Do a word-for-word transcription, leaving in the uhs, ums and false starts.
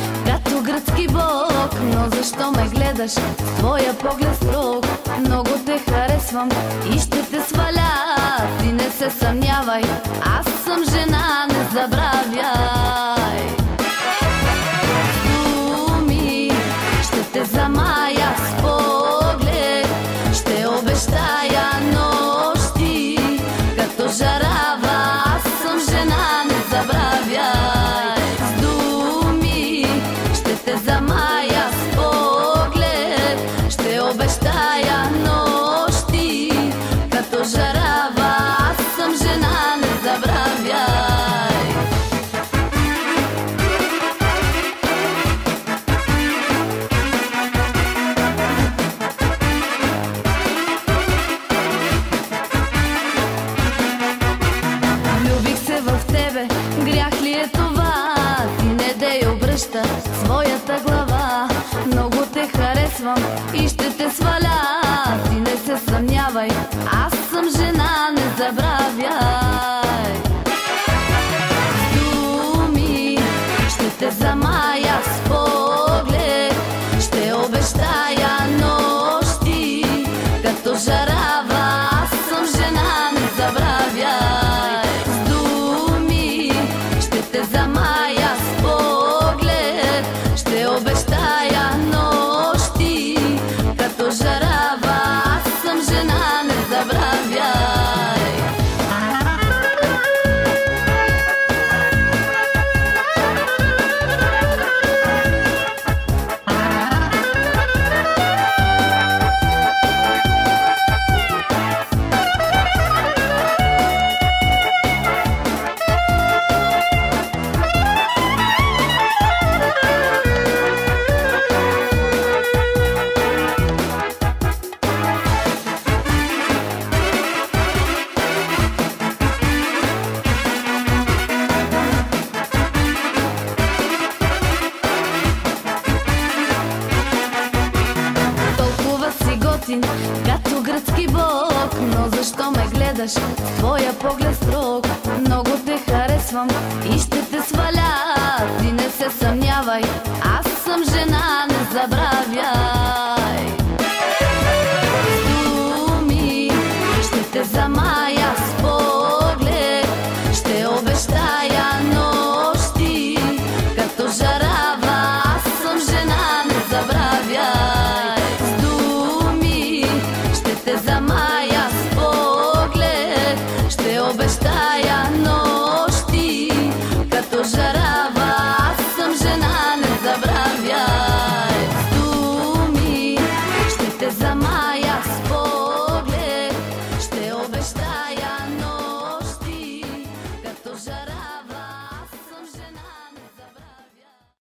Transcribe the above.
като гръцки бог. Но защо ме гледаш с твоя поглед строг? Много те харесвам и ще те сваля. Ти не се съмнявай, аз съм жена, не забравяй. Думи ще те замая с поглед, ще обещая нощи като жарава. Аз съм жена, не забравяй. С думи ще те замая с поглед, ще обещая нощи като жарава. Аз съм жена, не забравяй. Влюбих се в тебе, грях ли е това? Ти не дей обръща своята глава. Много те харесвам и ще те сваля. Ти не се съмнявай, аз съм жена, не забравяй. С думи ще те замая с поглед, ще обещая нощи като жарава. Аз съм жена, не забравяй. С думи ще те замая с поглед, ще обещая нощи като жарава. Аз съм жена, не забравяй. Като гръцки бог, но защо ме гледаш с твоя поглед строг? Много те харесвам и ще те сваля. Ти не се съмнявай, аз съм жена, не забравяй.